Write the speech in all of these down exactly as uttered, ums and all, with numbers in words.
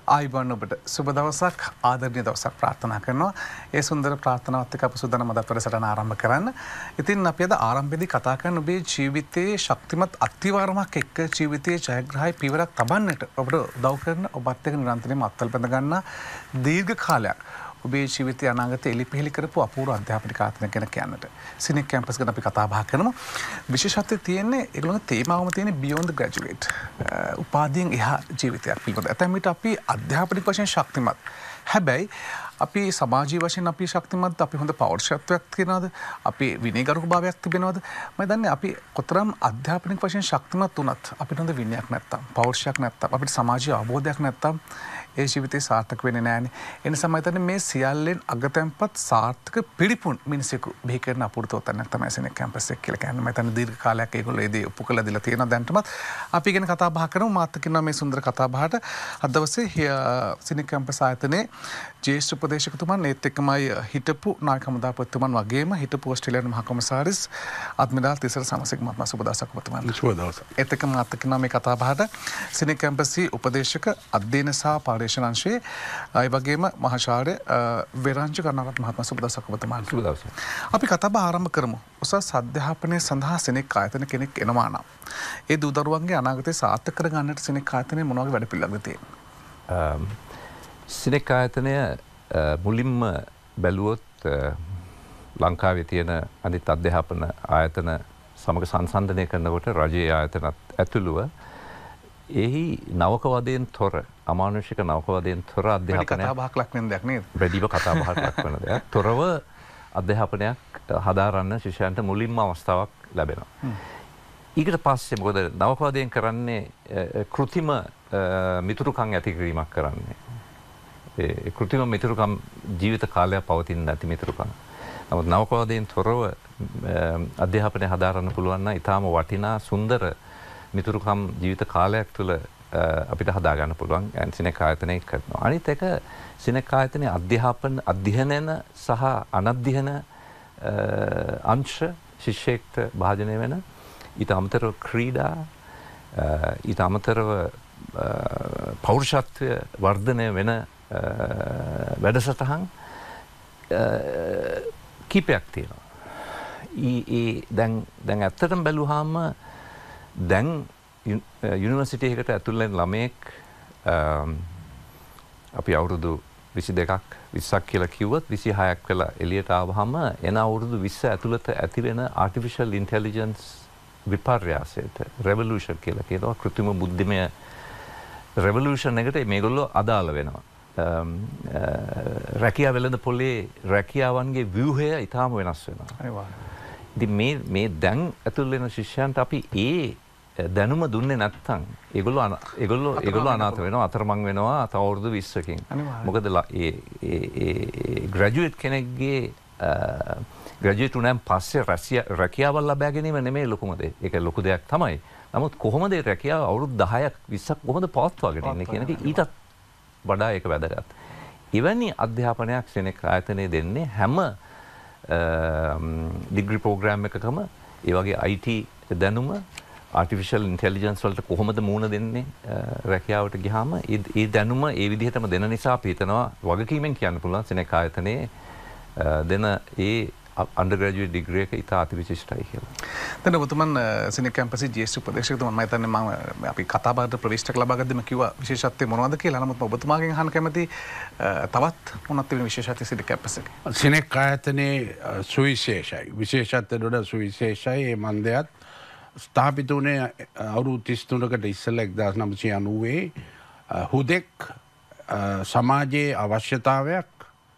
ආයිබෝන් ඔබට සුබ දවසක් ආදරණීය දවසක් ප්‍රාර්ථනා කරනවා. ඒ සුන්දර ප්‍රාර්ථනාවත් එක්ක අප සූදානම් අද වැඩසටහන ආරම්භ කරන්න. ඉතින් අපි අද ආරම්භයේදී කතා කරන ඔබේ ජීවිතයේ ශක්තිමත් අත්විවරමක් එක්ක ජීවිතයේ ජයග්‍රහයි පියවරක් තබන්නට ඔබට උදව් කරන ඔබත් එක්ක නිරන්තරයෙන්ම අත්වල බඳ ගන්න දීර්ඝ කාලයක් ඔබේ ජීවිතය අනාගතයේ එලිපෙහෙලි කරපු අපූර්ව අධ්‍යාපනික ආයතනයක් ගැන කියන්නට. සිනෙක් කැම්පස් ගැන අපි කතා බහ කරනවා. විශේෂත්වය තියෙන්නේ ඒගොල්ලෝගේ තේමාවම තියෙන්නේ beyond the graduate. උපාධියෙන් එහා ජීවිතයක් පිළිබඳ. ඇතැම් විට අපි අධ්‍යාපනික වශයෙන් ශක්තිමත්. හැබැයි අපි සමාජීය වශයෙන් අපි ශක්තිමත්, අපි හොඳ පෞරුෂත්වයක් තියනවාද? අපි විනයගරුක භාවයක් තිබෙනවද? මම දන්නේ අපි කොතරම් අධ්‍යාපනික වශයෙන් ශක්තිමත් වුණත් අපිට හොඳ විනයක් නැත්තම්, පෞරුෂයක් නැත්තම්, අපිට සමාජීය අවබෝධයක් නැත්තම් ඒ ජීවිතේ සාර්ථක වෙන්නේ නැහැනේ. ඒ නිසා මම හිතන්නේ මේ සියල්ලෙන් අගතැන්පත් සාර්ථක පිළිපුන් මිනිසෙකු බිහි කරන අපූර්ව තැනක් තමයි සිනෙක් කැම්පස් එක කියලා කියන්නේ. මම හිතන්නේ දීර්ඝ කාලයක් ඒගොල්ලෝ ඒ දේ ඔප්පු කරලා දීලා තියෙනවා දැන්ටමත්. අපි ගැන කතා බහ කරමු. මාත් කියනවා මේ සුන්දර කතා බහට අද දවසේ සිනෙක් කැම්පස් ආයතනයේ ජ්‍යෙෂ්ඨ උපදේශකතුමන් ඒත් එක්කමයි හිටපු නායක හමුදාපතිතුමන් වගේම හිටපු ඕස්ට්‍රේලියානු මහ කොමසාරිස් අඩ්මිරල් තිසර සමරසිංහ මහත්මයා සුබ දවසක් ඔබතුමන්. සුබ දවසක්. ඒත් එක්කම මාත් කියනවා මේ කතා බහට සිනෙක් කැම්පස්යේ උපදේශක අධ්‍යයන සහ ශේ ඒ වගේම මහාචාර්ය වෙරංජ කරුණාරත්න මහත්මයා සුබ දවසක් ඔබතුමාට. සුබ දවසක්. අපි කතා බහ ආරම්භ කරමු. උසස් අධ්‍යාපනයේ සඳහා සිනෙක් ආයතන කෙනෙක් එනවා නම් ඒ දූ දරුවන්ගේ අනාගතය සාර්ථක කර ගන්නට සිනෙක් ආයතනයේ මොන වගේ වැඩ පිළිවෙලක්ද තියෙන්නේ? සිනෙක් ආයතනය මුලින්ම බැලුවොත් ලංකාවේ තියෙන අනිත් අධ්‍යාපන ආයතන සමග සංසන්දනය කරනකොට රජයේ ආයතනත් ඇතුළුව එහි නවකවදයෙන් තොර අමානුෂික නවකවදයෙන් තොර අධ්‍යාපනයක් කතා බහක් ලක් වෙන දෙයක් නේද? වැඩිව කතා බහක් ලක් වෙන දෙයක්. තොරව අධ්‍යාපනයක් හදාරන්න ශිෂ්‍යයන්ට මුලින්ම අවස්ථාවක් ලැබෙනවා. ඊට පස්සේ මොකද නවකවදයෙන් කරන්නේ කෘතිම මිතුරුකම් ඇති කිරීමක් කරන්නේ. ඒ කෘතිම මිතුරුකම් ජීවිත කාලයක් පවතින නැති මිතුරුකම්. නමුත් නවකවදයෙන් තොරව අධ්‍යාපනය හදාරන්න පුළුවන් නම් ඊටාම වටිනා සුන්දර මිතුරුකම් ජීවිත කාලයක් තුළ අපිට හදාගන්න පුළුවන් සිනෙක් ආයතනය කරනවා. අනිත් එක සිනෙක් ආයතනයේ අධ්‍යාපන අධ්‍යයනන සහ අනධ්‍යයන අංශ ශිෂ්‍යෙක්ට භාජනය වෙන ඊට අමතරව ක්‍රීඩා ඊට අමතරව පෞරුෂත්වය වර්ධනය වෙන වැඩසටහන් කීපයක් තියෙනවා. ඊ දැන් දැන් ඇත්තටම බැලුවාම දැන් යුනිවර්සිටි එකකට ඇතුල් වෙන ළමයෙක් අපි අවුරුදු විසි දෙකක් විස්සක් කියලා කිව්වොත් විසිහයක් වෙලා එළියට ආවහම එන අවුරුදු විස්ස ඇතුළත ඇති වෙන ආටිෆිෂල් ඉන්ටෙලිජන්ස් විපර්යාසයට රෙවොලූෂන් කියලා කියනවා. කෘත්‍රිම බුද්ධිමය රෙවොලූෂන් එකට මේගොල්ලෝ අදාළ වෙනවා. රැකියාව වෙළඳ පොලේ රැකියාවන්ගේ ව්‍යුහය ඊටාම වෙනස් වෙනවා. ඉතින් මේ මේ දැන් ඇතුල් වෙන ශිෂ්‍යයන්ට අපි ඒ දැනුම දුන්නේ නැත්නම් ඒගොල්ලෝ ඒගොල්ලෝ ඒගොල්ලෝ අනාථ වෙනවා, අතරමං වෙනවා තව අවුරුදු විස්සකින්. මොකද ඒ ඒ ග්‍රැජුවේට් කෙනෙක්ගේ ග්‍රැජුවේට් උනන් පස්සේ රැකියාව ලබා ගැනීම නෙමෙයි ලොකුම දේ. ඒක ලොකු දෙයක් තමයි. නමුත් කොහොමද ඒ රැකියාව අවුරුදු දහයක් විස්සක් කොහොමද පවත්වාගෙන ඉන්නේ කියන එක ඊටත් වඩා ඒක වැදගත්. එවැනි අධ්‍යාපනයක් සිනෙක් ආයතනයේ දෙන්නේ හැම ඩිග්‍රී ප්‍රෝග්‍රෑම් එකකම ඒ වගේ I T දැනුම ආටිෆිෂල් ඉන්ටෙලිජන්ස් වලට කොහොමද මුහුණ දෙන්නේ රැකියාවට ගියාම ඒ දැනුම ඒ විදිහටම දෙන නිසා අපි හිතනවා වගකීමෙන් කියන්න පුළුවන් සිනෙක් ආයතනයේ දෙන ඒ අන්ඩර් ග්‍රැජුවේට් ඩිග්‍රී එක ඉතා අතිවිශිෂ්ටයි කියලා. දැන් ඔබතුමන් සිනෙක් කැම්පස්යේ ජ්‍යෙෂ්ඨ උපදේශකතුමන් මම හිතන්නේ මම අපි කතා බහට ප්‍රවේශයක් ලබා ගද්දිම කිව්වා විශේෂත්වය මොනවද කියලා. නමුත් ඔබතුමාගෙන් අහන්න කැමති තවත් මොනවද තියෙන විශේෂත්වය සිනෙක් කැම්පස් එකේ? සිනෙක් ආයතනයේ සුවිශේෂයි. විශේෂත්වයට වඩා සුවිශේෂයි මේ මන්දයත් ස්ථාපිත වුණේ අවුරුදු තිස් තුනකට ඉස්සෙල්ලා එක්දාස් නවසිය අනූවේ හුදෙක් සමාජයේ අවශ්‍යතාවයක්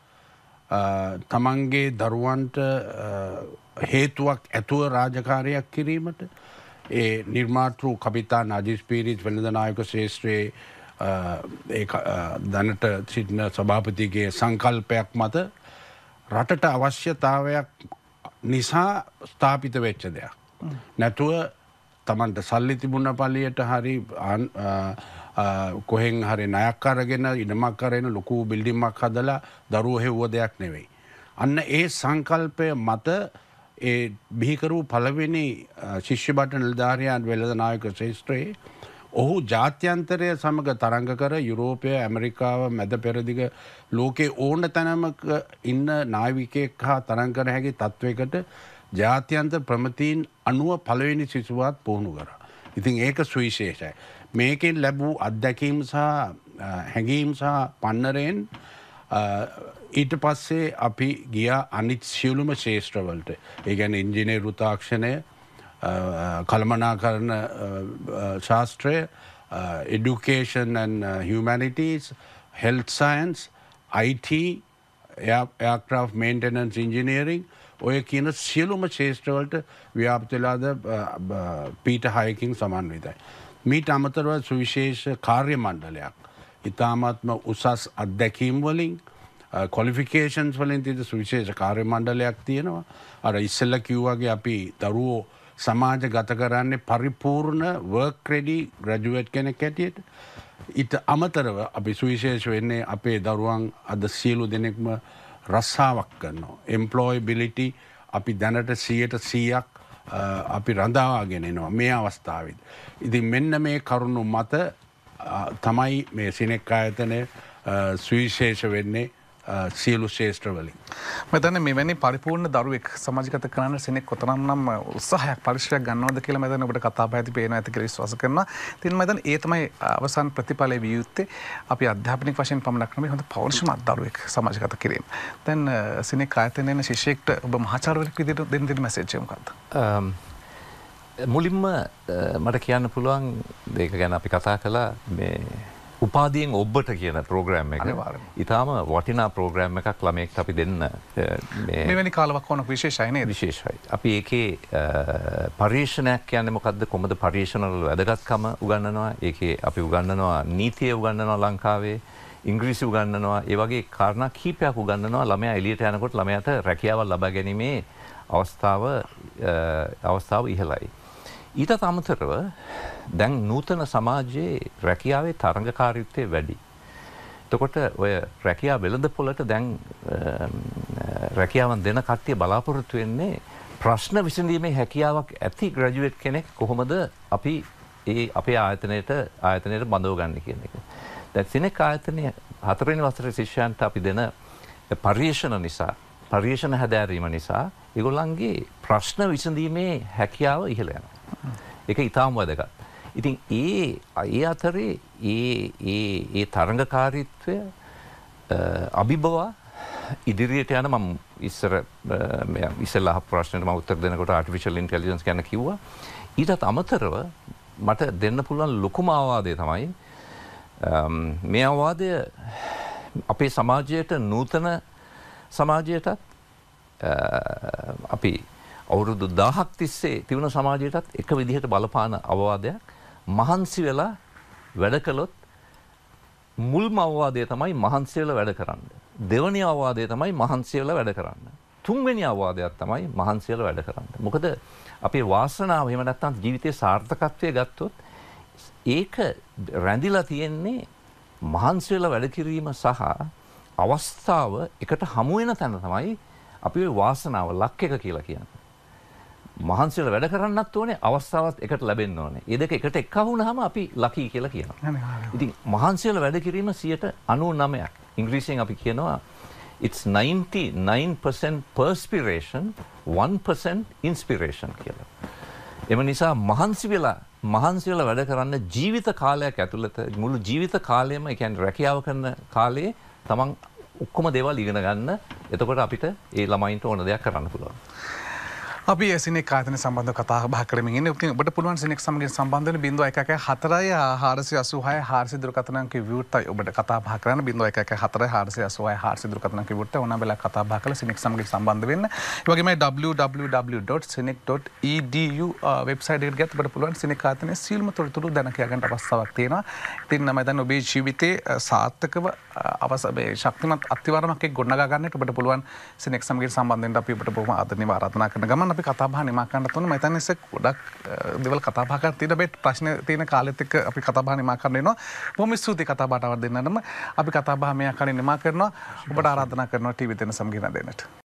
තමන්ගේ දරුවන්ට හේතුවක් ඇතුව රාජකාරියක් කිරීමට ඒ නිර්මාතෘ කපිතාන් අජිස් පීරිස් වෙළඳනායක ශ්‍රේෂ්ඨයේ ඒ දැනට සිටින සභාපතිගේ සංකල්පයක් මත රටට අවශ්‍යතාවයක් නිසා ස්ථාපිත වෙච්ච දෙයක්. නැතුව තමන්ට සල්ලි තිබුණ පල්ලියට හරි කොහෙන් හරි ණයක් අරගෙන ඉඩමක් අරගෙන ලොකු බිල්ඩින්ගක් හදලා දරුවෝ හෙව්ව දෙයක් නෙවෙයි. අන්න ඒ සංකල්පය මත ඒ බිහි කරපු පළවෙනි ශිෂ්‍ය බට නිලධාරියන් වෙළඳ නායක ශ්‍රේෂ්ඨයේ ඔහු ජාත්‍යන්තරය සමඟ තරංග කර යුරෝපය ඇමරිකාව මැද පෙරදිග ලෝකයේ ඕන තැනමක ඉන්න නාවිකයෙක් හා තරං කර හැකි තත්ත්වයකට ජාත්‍යන්තර ප්‍රමතීන් අනුව පළවෙනි සිසුවාත් පුහුණු කරා. ඉතින් ඒක සුවිශේෂයි. මේකෙන් ලැබූ අත්දැකීම් සහ හැඟීම් සහ පන්නරයෙන් ඊට පස්සේ අපි ගියා අනිත් සියලුම ශේෂ්ත්‍රවලට. ඒ කියන්නේ ඉංජිනේරු තාක්ෂණය, කළමනාකරණ ශාස්ත්‍රය, education and humanities, health science, I T, aircraft maintenance engineering, ඔය කියන සියලුම ශේෂ්ත්‍රවලට ව්‍යාප්ත වෙලාද පීට හයකින් සමන්විතයි. මීට අමතරව සුවිශේෂ කාර්ය මණ්ඩලයක් ඉතාමත්ම උසස් අත්දැකීම් වලින් qualifications වලින් තියෙන සුවිශේෂ කාර්ය මණ්ඩලයක් තියෙනවා. අර ඉස්සෙල්ලා කිව්වාගේ අපි දරුවෝ සමාජගත කරන්නේ පරිපූර්ණ work ready graduate කෙනෙක් හැටියට. ඊට අමතරව අපි සුවිශේෂ වෙන්නේ අපේ දරුවන් අද සියලු දෙනෙක්ම රස්සාවක් කරනවා. employability අපි දැනට සියයට සීයක් අපි රඳාගෙන එනවා මේ අවස්ථාවේදී. ඉතින් මෙන්න මේ කරුණු මත තමයි මේ සිනෙක් ආයතනය සුවිශේෂ වෙන්නේ සියලු ශේෂ්ත්‍ර වලින්. මම හිතන්නේ මෙවැනි පරිපූර්ණ දරුවෙක් සමාජගත කරන්න සිනෙක් කොතරම්නම් උත්සාහයක් පරිශ්‍රයක් ගන්නවද කියලා මම හිතන්නේ ඔබට කතා බහදී පේනවා ඇති කියලා විශ්වාස කරනවා. ඉතින් මම හිතන්නේ ඒ තමයි අවසන් ප්‍රතිඵලයේ විය යුත්තේ අපි අධ්‍යාපනික වශයෙන් පමණක් නෙමෙයි හොඳ පෞරුෂමත් දරුවෙක් සමාජගත කිරීම. දැන් සිනෙක් ආයතනයේ ඉන්න ශිෂ්‍යෙක්ට ඔබ මහාචාර්යවරයෙක් විදිහට දෙන්න දෙන මැසේජ් එක මොකක්ද? මුලින්ම මට කියන්න පුළුවන් මේක ගැන අපි කතා කළා මේ උපාධියෙන් ඔබට කියන ප්‍රෝග්‍රෑම් එක. ඉතාම වටිනා ප්‍රෝග්‍රෑම් එකක් ළමයෙක්ට අපි දෙන්න මෙවැනි කාලවක වුණා විශේෂයි නේද? විශේෂයි. අපි ඒකේ පරීක්ෂණයක් කියන්නේ මොකද්ද? කොහොමද පරීක්ෂණ වල වැදගත්කම උගන්වනවා. ඒකේ අපි උගන්වනවා නීතිය උගන්වනවා ලංකාවේ, ඉංග්‍රීසි උගන්වනවා. ඒ වගේ කාරණා කීපයක් උගන්වනවා. ළමයා එළියට යනකොට ළමයාට රැකියාවක් ලබා ගැනීමේ අවස්ථාව අවස්ථාව ඉහළයි. ඊටත් අමතරව දැන් නූතන සමාජයේ රැකියාවේ තරඟකාරීත්වය වැඩි. එතකොට ඔය රැකියාව වෙළඳපොළට දැන් රැකියාවන් දෙන කට්ටිය බලාපොරොත්තු වෙන්නේ ප්‍රශ්න විසඳීමේ හැකියාවක් ඇති ග්‍රැජුවේට් කෙනෙක් කොහොමද අපි ඒ අපේ ආයතනයට ආයතනයට බඳව ගන්න කියන එක. දැන් සිනෙක් ආයතනයේ හතරවෙනි වසරේ ශිෂ්‍යයන්ට අපි දෙන පරිශන නිසා පරිශන හැදෑරීම නිසා ඒගොල්ලන්ගේ ප්‍රශ්න විසඳීමේ හැකියාව ඉහළ යනවා. ඒක ඊටාම වැදගත්. ඉතින් ඒ ඒ අතරේ ඒ ඒ ඒ තරඟකාරීත්වය අභිබව ඉදිරියට යන මම ඉස්සර ඉස්සෙල්ලා අහපු ප්‍රශ්නෙට මම උත්තර දෙනකොට ආටිෆිෂල් ඉන්ටෙලිජන්ස් ගැන කිව්වා. ඊටත් අමතරව මට දෙන්න පුළුවන් ලොකුම අවවාදය තමයි මේ අවවාදය අපේ සමාජයට නූතන සමාජයටත් අපි අවුරුදු දහයක් තිස්සේ තිබුණ සමාජයටත් එක විදිහට බලපාන අවවාදයක්. මහන්සි වෙලා වැඩ කළොත් මුල්ම අවවාදය තමයි මහන්සි වෙලා වැඩ කරන්න. දෙවැනි අවවාදය තමයි මහන්සි වෙලා වැඩ කරන්න. තුන්වෙනි අවවාදයක් තමයි මහන්සි වෙලා වැඩ කරන්න. මොකද අපේ වාසනාව එහෙම නැත්නම් ජීවිතයේ සාර්ථකත්වය ගත්තොත් ඒක රැඳිලා තියෙන්නේ මහන්සි වෙලා වැඩ කිරීම සහ අවස්ථාව එකට හමු වෙන තැන තමයි අපි ওই වාසනාව ලක් එක කියලා කියන්නේ. මහන්සි වෙලා වැඩ කරන්නත් ඕනේ අවස්ථාවත් එකට ලැබෙන්න ඕනේ. මේ දෙක එකට එක්ක වුණාම අපි ලකී කියලා කියනවා. ඉතින් මහන්සි වෙලා වැඩ කිරීම සියයට අනූනවයක්. ඉංග්‍රීසියෙන් අපි කියනවා it's ninety-nine percent perspiration, one percent inspiration කියලා. එම නිසා මහන්සි වෙලා මහන්සි වෙලා වැඩ කරන්න ජීවිත කාලයක් ඇතුළත මුළු ජීවිත කාලයම ඒ කියන්නේ රැකියාව කරන කාලේ තමන් ඔක්කොම දේවල් ඉගෙන ගන්න. එතකොට අපිට ඒ ළමයින්ට ඕන දෙයක් කරන්න පුළුවන්. අපි සිනෙක් ආයතන සම්බන්ධව කතා බහ කරමින් ඉන්නේ. ඔබට පුළුවන් සිනෙක් සමගින් සම්බන්ධ වෙන ज़ीरो एक एक चार चार आठ छह चार දුරකථන අංක විවෘතයි. ඔබට කතා බහ කරන්න ज़ीरो एक एक चार चार आठ छह चार දුරකථන අංක විවෘතයි. ඕනම වෙලාවක කතා බහ කරලා සිනෙක් සමගින් සම්බන්ධ වෙන්න. ඒ වගේම w w w dot cinec dot e d u website එකට ගියත් ඔබට පුළුවන් සිනෙක් ආයතනයේ සියලුම තොරතුරු දැන කියා ගන්න අවස්ථාවක් තියෙනවා. ඉතින් මම දැන් ඔබේ ජීවිතේ සාර්ථකව අවසබේ ශක්තිමත් අත්විවරමක් එක්ක ගොඩනගා ගන්නට ඔබට පුළුවන් සිනෙක් සමගින් සම්බන්ධ වෙන්න අපි ඔබට බොහොම ආදරණීයව ආරාධනා කරන ගමන් අපි කතා බහ නිමා කරන්න තුන මම හිතන්නේ ඒක ගොඩක් දේවල් කතා බහ කරලා තියෙන බෙත් ප්‍රශ්න තියෙන කාලෙත් එක්ක අපි කතා බහ නිමා කරන්න වෙනවා. බොහොම ස්තුතියි කතා බහට අවදි වෙනනම අපි කතා බහ මේ ආකාරයෙන් නිමා කරනවා. ඔබට ආරාධනා කරනවා ටීවී දෙන්න සමගින් දෙන්නට.